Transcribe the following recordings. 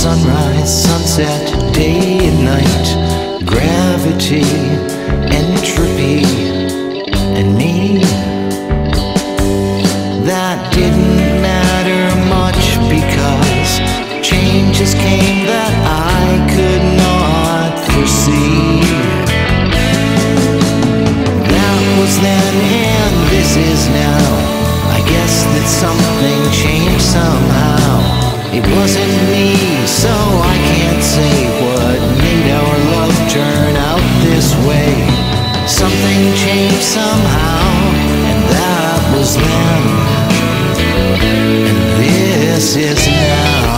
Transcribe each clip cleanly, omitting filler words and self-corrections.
sunrise, sunset, day and night, gravity, entropy, and me. That didn't matter much because changes came that I could not foresee. That was then and this is now. I guess that something changed somehow. It wasn't me, so I can't say what made our love turn out this way. Something changed somehow, and that was then, and this is now.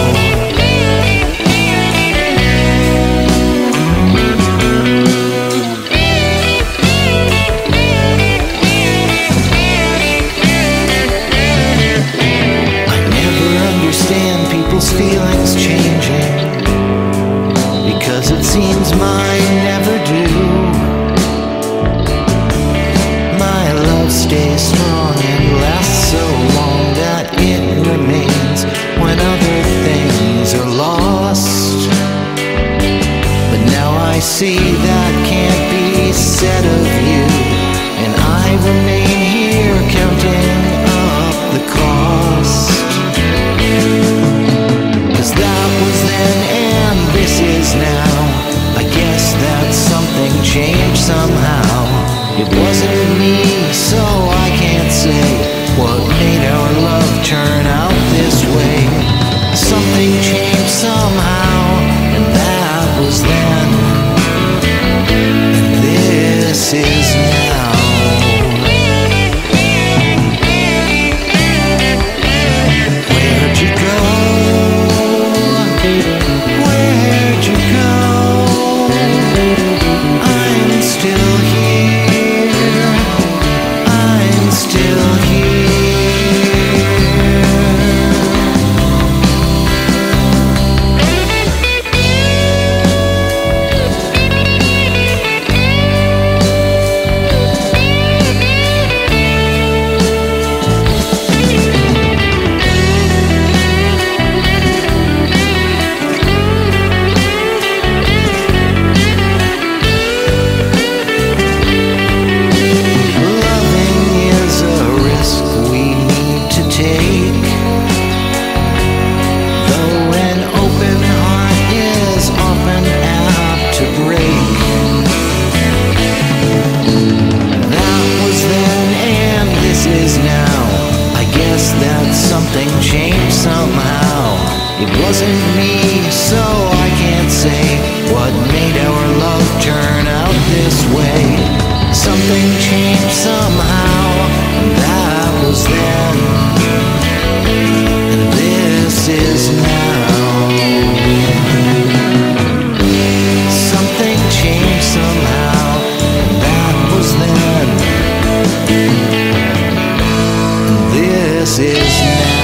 Feelings changing, because it seems mine never do. My love stays strong and lasts so long that it remains when other things are lost. But now I see that can't be said of you, and I remain here counting up the cost. That was then and this is now. I guess that something changed somehow. It wasn't me, so I can't say what made our love turn out this way. Something changed somehow, and that was then, and this is now. Where'd you go? Where'd you go? I'm still here. I'm still here. Something changed somehow. It wasn't me, so I can't say what made our love turn out this way. Something changed somehow, and that was then, and this is now. Something changed somehow, and that was then, and this is now.